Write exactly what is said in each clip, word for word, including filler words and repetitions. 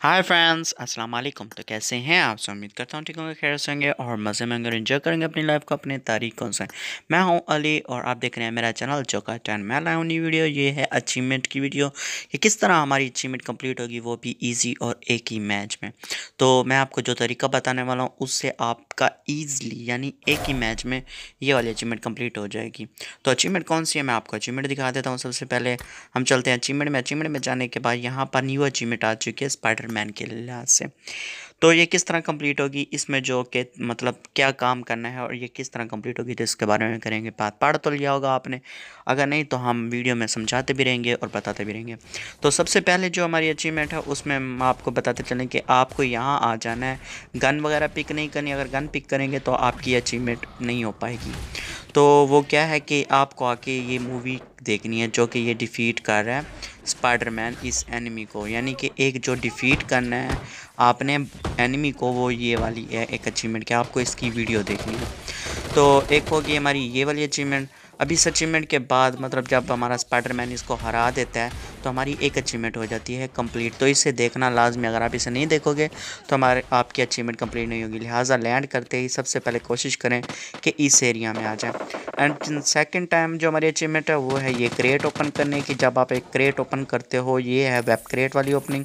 Hi friends, अस्सलाम वालेकुम। तो कैसे हैं आप सब? उम्मीद करता हूँ ठीक होंगे, खैर से होंगे और मज़े में होंगे, एंजॉय करेंगे अपनी लाइफ को अपने तरीकों से। मैं हूँ अली और आप देख रहे हैं मेरा चैनल जो का टेन। मैं लाया हूँ नई वीडियो। ये है अचीवमेंट की वीडियो कि किस तरह हमारी अचीवमेंट कंप्लीट होगी, वो भी इजी और एक ही मैच में। तो मैं आपको जो तरीका बताने वाला हूँ उससे आपका ईज़िली यानी एक ही मैच में ये वाली अचीवमेंट कंप्लीट हो जाएगी। तो अचीवमेंट कौन सी है, मैं आपको अचीवमेंट दिखा देता हूँ। सबसे पहले हम चलते हैं अचीवमेंट में। अचीवमेंट में जाने के बाद यहाँ पर न्यू अचीवमेंट आ चुकी है स्पाइडरमैन के लिहाज से। तो ये किस तरह कंप्लीट होगी, इसमें जो कि मतलब क्या काम करना है और ये किस तरह कंप्लीट होगी, तो इसके बारे में करेंगे बात। पढ़ तो लिया होगा आपने, अगर नहीं तो हम वीडियो में समझाते भी रहेंगे और बताते भी रहेंगे। तो सबसे पहले जो हमारी अचीवमेंट है उसमें हम आपको बताते चलें कि आपको यहाँ आ जाना है। गन वगैरह पिक नहीं करनी। अगर गन पिक करेंगे तो आपकी अचीवमेंट नहीं हो पाएगी। तो वो क्या है कि आपको आके ये मूवी देखनी है जो कि ये डिफ़ीट कर रहा है स्पाइडरमैन इस एनिमी को, यानी कि एक जो डिफ़ीट करना है आपने एनिमी को, वो ये वाली है एक अचीवमेंट कि आपको इसकी वीडियो देखनी है। तो एक होगी हमारी ये वाली अचीवमेंट। अभी इस अचीवमेंट के बाद मतलब जब हमारा स्पाइडरमैन इसको हरा देता है तो हमारी एक अचीवमेंट हो जाती है कंप्लीट। तो इसे देखना लाजमी, अगर आप इसे नहीं देखोगे तो हमारे आपकी अचीवमेंट कंप्लीट नहीं होगी। लिहाजा लैंड करते ही सबसे पहले कोशिश करें कि इस एरिया में आ जाए। एंड सेकंड टाइम जो हमारी अचीवमेंट है वो है ये क्रेट ओपन करने की। जब आप एक क्रेट ओपन करते हो, ये है वेब क्रेट वाली ओपनिंग।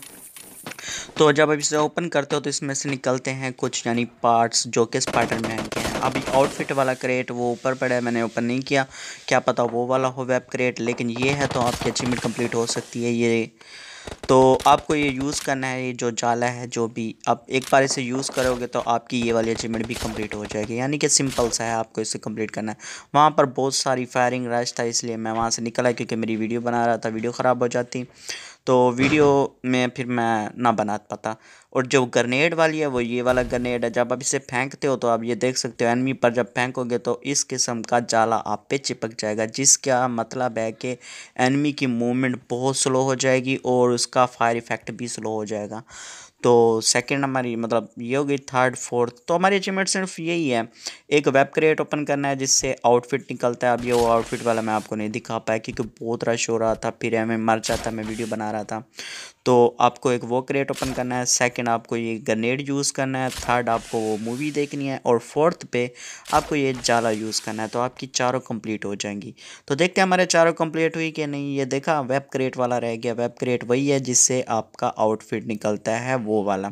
तो जब आप इसे ओपन करते हो तो इसमें से निकलते हैं कुछ यानी पार्ट्स जो कि स्पाइडरमैन के हैं। अभी आउटफिट वाला क्रेट वो ऊपर पड़ा है, मैंने ओपन नहीं किया, क्या पता वो वाला हो वेब क्रेट, लेकिन ये है तो आपकी अचीवमेंट कंप्लीट हो सकती है ये। तो आपको ये यूज़ करना है, ये जो जाला है जो भी आप एक बार इसे यूज़ करोगे तो आपकी ये वाली अचीवमेंट भी कंप्लीट हो जाएगी। यानी कि सिंपल सा है, आपको इसे कंप्लीट करना है। वहाँ पर बहुत सारी फायरिंग रश था इसलिए मैं वहाँ से निकला, क्योंकि मेरी वीडियो बना रहा था, वीडियो ख़राब हो जाती तो वीडियो में फिर मैं ना बना पाता। और जो ग्रेनेड वाली है वो ये वाला ग्रेनेड है। जब आप इसे फेंकते हो तो आप ये देख सकते हो एनिमी पर जब फेंकोगे तो इस किस्म का जाला आप पे चिपक जाएगा, जिसका मतलब है कि एनिमी की मूवमेंट बहुत स्लो हो जाएगी और उसका फायर इफ़ेक्ट भी स्लो हो जाएगा। तो सेकंड हमारी मतलब ये होगी। थर्ड फोर्थ तो हमारी अचीवमेंट सिर्फ यही है, एक वेब क्रिएट ओपन करना है जिससे आउटफिट निकलता है। अब ये वो आउटफिट वाला मैं आपको नहीं दिखा पाया क्योंकि बहुत रश हो रहा था, फिर मैं मर जाता, मैं वीडियो बना रहा था। तो आपको एक वो क्रिएट ओपन करना है, सेकंड आपको ये ग्रेनेड यूज़ करना है, थर्ड आपको वो मूवी देखनी है और फोर्थ पे आपको ये जाला यूज़ करना है। तो आपकी चारों कंप्लीट हो जाएंगी। तो देखते हैं हमारे चारों कंप्लीट हुई कि नहीं। ये देखा वेब क्रिएट वाला रह गया। वेब क्रिएट वही है जिससे आपका आउटफिट निकलता है वो वाला,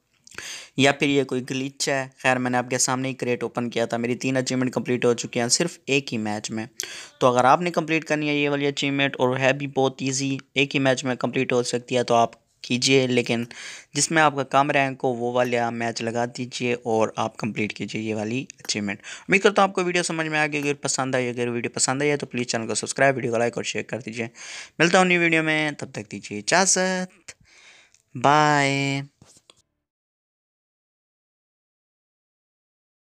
या फिर ये कोई ग्लिच है। खैर मैंने आपके सामने ही क्रेट ओपन किया था। मेरी तीन अचीवमेंट कंप्लीट हो चुकी हैं सिर्फ एक ही मैच में। तो अगर आपने कंप्लीट करनी है ये वाली अचीवमेंट और है भी बहुत इजी, एक ही मैच में कंप्लीट हो सकती है, तो आप कीजिए। लेकिन जिसमें आपका कम रैंक हो वो वाला मैच लगा दीजिए और आप कंप्लीट कीजिए ये वाली अचीवमेंट। उम्मीद करता हूँ आपको वीडियो समझ में आ गई। अगर पसंद आई अगर वीडियो पसंद आई है तो प्लीज़ चैनल को सब्सक्राइब, वीडियो को लाइक और शेयर कर दीजिए। मिलता हूँ न्यू वीडियो में, तब तक दीजिए इजाज़त। बाय।